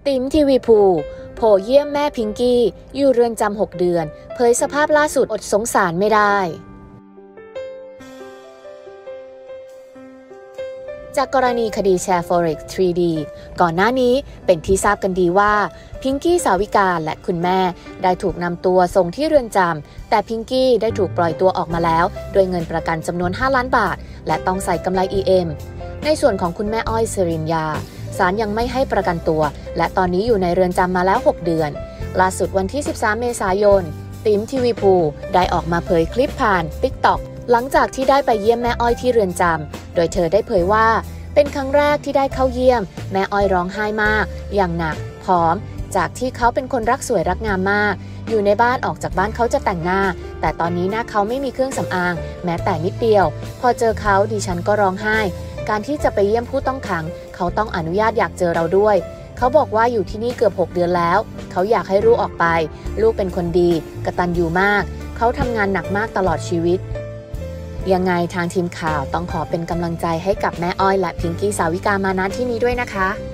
ติ๋มทีวีภูโผเยี่ยมแม่พิงกี้อยู่เรือนจำ6 เดือนเผยสภาพล่าสุดอดสงสารไม่ได้จากกรณีคดีแชร์ Forex 3D ก่อนหน้านี้เป็นที่ทราบกันดีว่าพิงกี้สาวิกาและคุณแม่ได้ถูกนำตัวส่งที่เรือนจำแต่พิงกี้ได้ถูกปล่อยตัวออกมาแล้วด้วยเงินประกันจำนวน5 ล้านบาทและต้องใส่กำไร EM ในส่วนของคุณแม่อ้อยสิรินยาศาลยังไม่ให้ประกันตัวและตอนนี้อยู่ในเรือนจำมาแล้ว6 เดือนล่าสุดวันที่13 เมษายนติ๋มทีวีภูได้ออกมาเผยคลิปผ่าน TikTok หลังจากที่ได้ไปเยี่ยมแม่อ้อยที่เรือนจำโดยเธอได้เผยว่าเป็นครั้งแรกที่ได้เข้าเยี่ยมแม่อ้อยร้องไห้มากอย่างหนักผอมจากที่เขาเป็นคนรักสวยรักงามมากอยู่ในบ้านออกจากบ้านเขาจะแต่งหน้าแต่ตอนนี้หน้าเขาไม่มีเครื่องสำอางแม้แต่นิดเดียวพอเจอเขาดิฉันก็ร้องไห้การที่จะไปเยี่ยมผู้ต้องขังเขาต้องอนุญาตอยากเจอเราด้วยเขาบอกว่าอยู่ที่นี่เกือบ6 เดือนแล้วเขาอยากให้ลูกออกไปลูกเป็นคนดีกตัญญูมากเขาทำงานหนักมากตลอดชีวิตยังไงทางทีมข่าวต้องขอเป็นกำลังใจให้กับแม่อ้อยและพิงกี้สาวิกามาณที่นี้ด้วยนะคะ